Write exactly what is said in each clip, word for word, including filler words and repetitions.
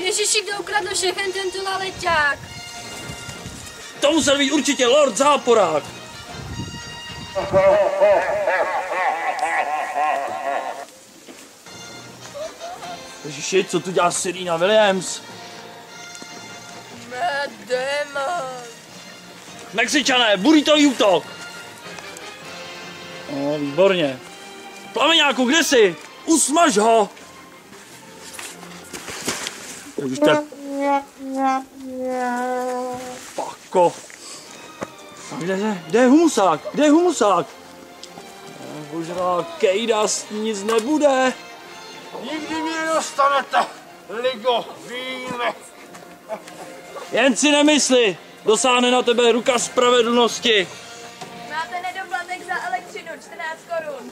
Ježiši, kdo ukradl všechen tento laleťák? To musel být určitě Lord Záporák. Ježiši, co tu dělá Serena Williams? Matt Damon. Mexičané, burritový útok. No, výborně. Plameňáku, kde jsi? Usmaž ho. Ježiš, tak... Pako. Kde, kde, kde je humusák? Kde je humusák? Božrá kejda, s ní nic nebude. Nikdy mě nedostanete, ligo, víme. Jen si nemysli, dosáhne na tebe ruka spravedlnosti. Máte nedoplatek za elektřinu, čtrnáct korun.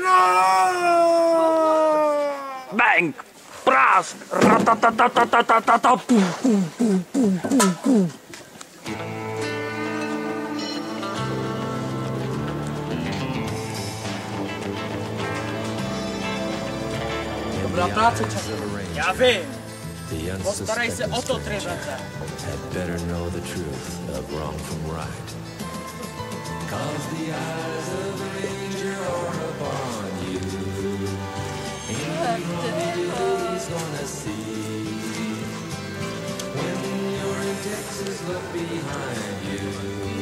No! Bang! Prásk! Ratatatatatatatata! Pum, pum, pum, pum, pum, pum. Dobrá práce, čas. Já vím. Postarej se o to, Trivete. Better know the truth of wrong from right. Cause the eyes of the ranger are upon you. Any wrong he's gonna see. When you're in Texas, look behind you.